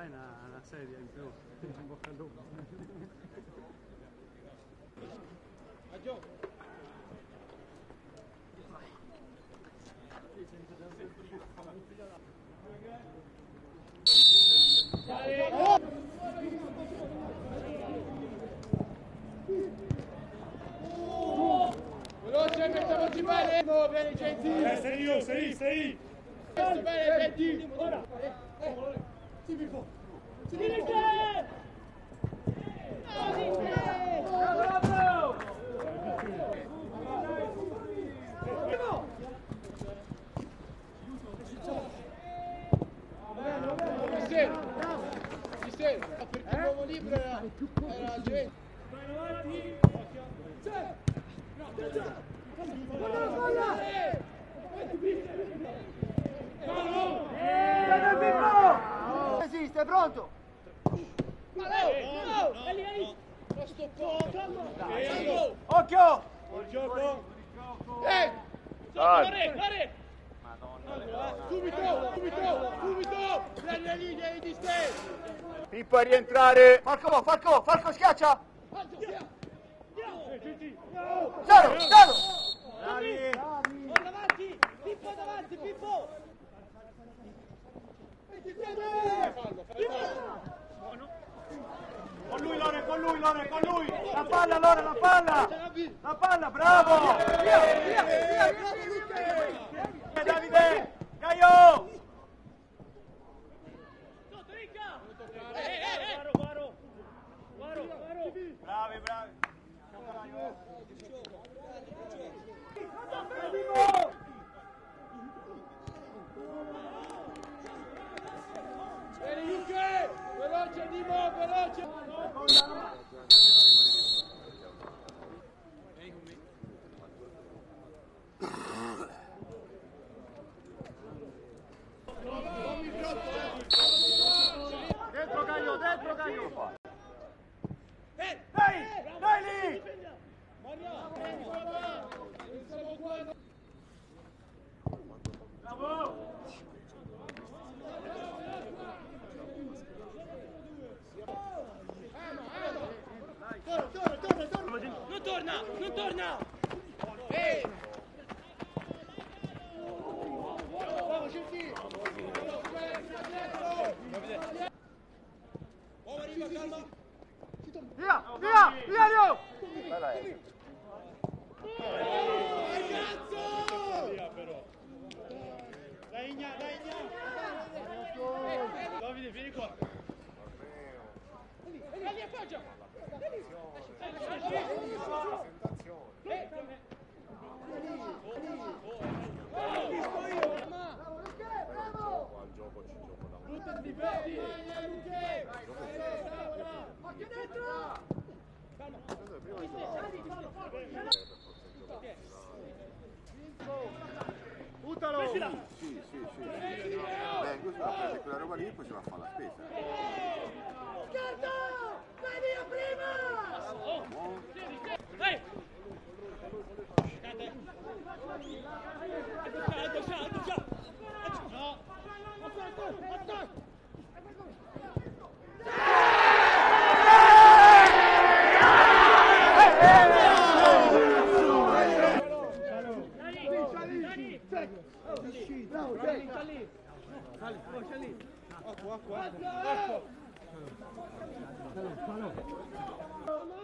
Dai una sedia in più, in bocca al lupo. A gioco! Veloce, mettiamoci bene! Bene, gentile! Sei! Bene, gentile! Ora! Sì, Pippo! Bravo! Ci sei! Perché l'uomo libero era gente! Vai avanti! Esiste, pronto? Occhio! Buon gioco! Subito! La linea di distanza! Pippo a rientrare! Falco, schiaccia! Zero! Bravi! Davanti! Pippo davanti, Pippo! Con lui Lore, con lui! La palla Lore, la palla, bravo! Via! Davide! Caio! Bravi! Bene, Yuke! Veloce, Dimo, veloce! Dentro Caio! Dai lì! Bravo! Non torna! Via Leo! Dai Igna! Davide, vieni qua! Vieni, appoggia! Buttalo! Sì. Beh, così va a prendere quella roba lì e poi si va a fare la spesa. Scarta! Vai via prima! Vai! Acqua.